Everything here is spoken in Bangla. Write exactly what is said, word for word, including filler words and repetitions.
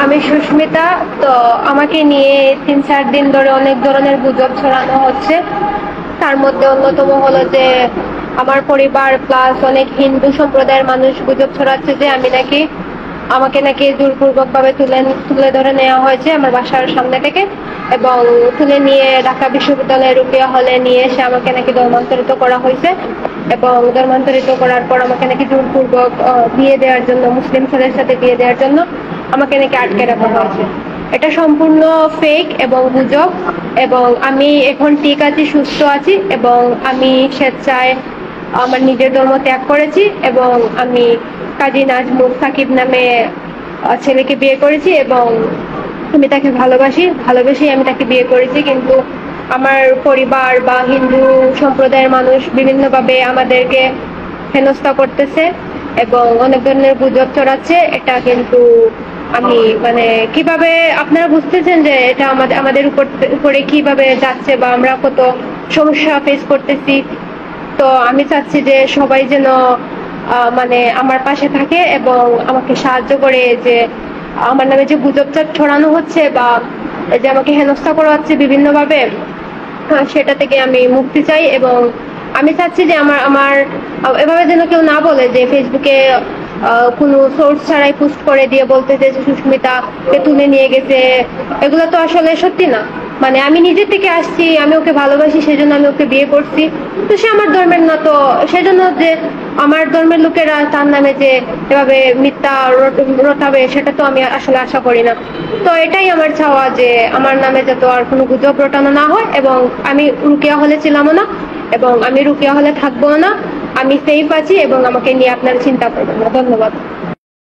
আমি সুস্মিতা। তো আমাকে নিয়ে তিন চার দিন ধরে অনেক ধরনের গুজব ছড়ানো হচ্ছে। তার মধ্যে অন্যতম হলো যে আমার পরিবার প্লাস অনেক হিন্দু সম্প্রদায়ের মানুষ গুজব ছড়াচ্ছে যে আমি নাকি আমাকে নাকি জোরপূর্বক ভাবে তুলে তুলে ধরে নেওয়া হয়েছে আমার বাসার সামনে থেকে, এবং তুলে নিয়ে ঢাকা বিশ্ববিদ্যালয়ের রুকিয়া হলে নিয়ে এসে আমাকে নাকি ধর্মান্তরিত করা হয়েছে, এবং ধর্মান্তরিত করার পর আমাকে নাকি জোরপূর্বক বিয়ে দেওয়ার জন্য, মুসলিম ছেলের সাথে বিয়ে দেওয়ার জন্য আমাকে নাকি আটকে রাখা হয়েছে। এটা সম্পূর্ণ ফেক এবং গুজব, এবং আমি এখন ঠিক আছি, সুস্থ আছি, এবং আমি স্বেচ্ছায় আমার নিজের ধর্ম ত্যাগ করেছি, এবং আমি কাজী নাজমুল সাকিব নামে ছেলেকে বিয়ে করেছি, এবং আমি তাকে ভালোবাসি ভালোবেসেই আমি তাকে বিয়ে করেছি। কিন্তু আমার পরিবার বা হিন্দু সম্প্রদায়ের মানুষ বিভিন্নভাবে আমাদেরকে হেনস্থা করতেছে এবং অনেক ধরনের গুজব ছড়াচ্ছে। এটা কিন্তু আমি মানে কিভাবে আপনারা বুঝতেছেন যে এটা আমাদের আমাদের উপর উপরে কিভাবে যাচ্ছে বা আমরা কত সমস্যা ফেস করতেছি। তো আমি চাচ্ছি যে সবাই যেন মানে আমার পাশে থাকে এবং আমাকে সাহায্য করে, যে আমার নামে যে গুজবটা ছড়ানো হচ্ছে বা যে আমাকে হেনস্থা করা হচ্ছে বিভিন্নভাবে, সেটা থেকে আমি মুক্তি চাই। এবং আমি চাচ্ছি যে আমার আমার এভাবে যেন কেউ না বলে যে ফেসবুকে কোনো সোর্স ছাড়াই পোস্ট করে দিয়ে বলতে যে সুস্মিতাকে তুলে নিয়ে গেছে। এগুলো তো আসলে সত্যি না। মানে আমি নিজে থেকে আসছি, আমি ওকে ভালোবাসি, সেজন্য আমি ওকে বিয়ে করছি। তো সে আমার ধর্মের না, তো সেজন্য যে আমার ধর্মের লোকেরা তার নামে যে এভাবে মিথ্যা রটাবে সেটা তো আমি আসলে আশা করি না। তো এটাই আমার চাওয়া যে আমার নামে যাতে আর কোনো গুজব রটানো না হয়, এবং আমি রুকিয়া হলে ছিলামও না এবং আমি রুকিয়া হলে থাকবো না। আমি সেফ আছি এবং আমাকে নিয়ে আপনারা চিন্তা করবেন না। ধন্যবাদ।